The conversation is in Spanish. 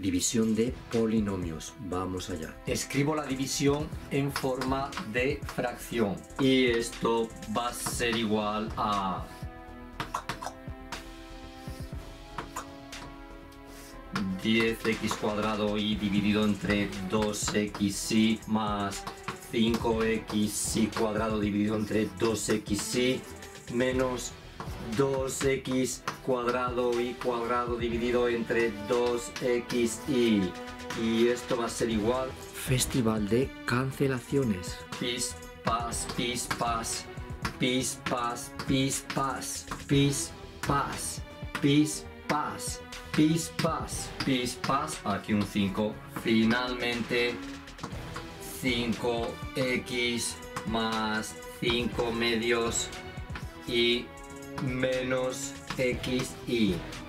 División de polinomios. Vamos allá. Escribo la división en forma de fracción. Y esto va a ser igual a 10x cuadrado y dividido entre 2xy más 5xy cuadrado dividido entre 2xy menos 2x cuadrado y cuadrado dividido entre 2xy. Y esto va a ser igual. Festival de cancelaciones. Pis, pas, pis, pas. Pis, pas, pis, pas. Pis, pas, pis, pas. Pis, pas, pis, pas. Aquí un 5. Finalmente 5x más 5 medios y menos xy.